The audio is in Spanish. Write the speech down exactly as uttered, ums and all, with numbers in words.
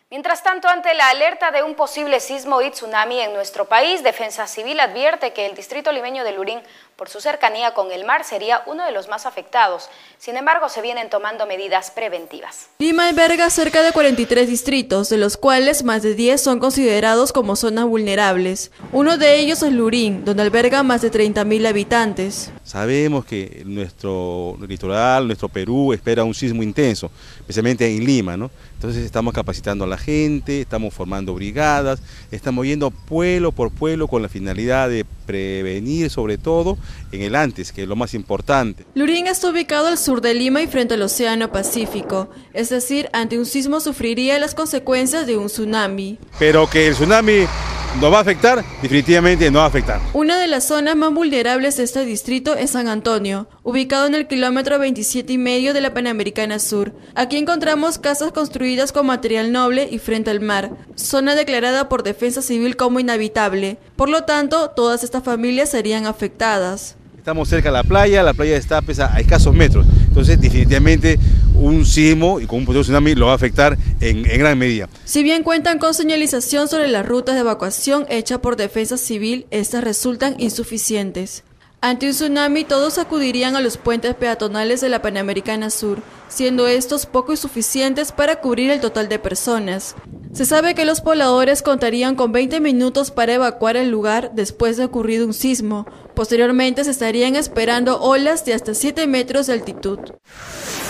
Mientras tanto, ante la alerta de un posible sismo y tsunami en nuestro país, Defensa Civil advierte que el distrito limeño de Lurín, por su cercanía con el mar, sería uno de los más afectados. Sin embargo, se vienen tomando medidas preventivas. Lima alberga cerca de cuarenta y tres distritos, de los cuales más de diez son considerados como zonas vulnerables. Uno de ellos es Lurín, donde alberga más de treinta mil habitantes. Sabemos que nuestro litoral, nuestro Perú, espera un sismo intenso, especialmente en Lima, ¿no? Entonces estamos capacitando a la gente, estamos formando brigadas, estamos yendo pueblo por pueblo con la finalidad de prevenir, sobre todo en el antes, que es lo más importante. Lurín está ubicado al sur de Lima y frente al Océano Pacífico, es decir, ante un sismo sufriría las consecuencias de un tsunami. Pero que el tsunami nos va a afectar, definitivamente no va a afectar. Una de las zonas más vulnerables de este distrito es San Antonio, ubicado en el kilómetro veintisiete y medio de la Panamericana Sur. Aquí encontramos casas construidas con material noble y frente al mar, zona declarada por Defensa Civil como inhabitable. Por lo tanto, todas estas familias serían afectadas. Estamos cerca de la playa, la playa está pues, a escasos metros, entonces definitivamente un sismo y con un posible tsunami lo va a afectar en, en gran medida. Si bien cuentan con señalización sobre las rutas de evacuación hecha por Defensa Civil, estas resultan insuficientes. Ante un tsunami, todos acudirían a los puentes peatonales de la Panamericana Sur, siendo estos poco insuficientes para cubrir el total de personas. Se sabe que los pobladores contarían con veinte minutos para evacuar el lugar después de ocurrido un sismo. Posteriormente se estarían esperando olas de hasta siete metros de altitud.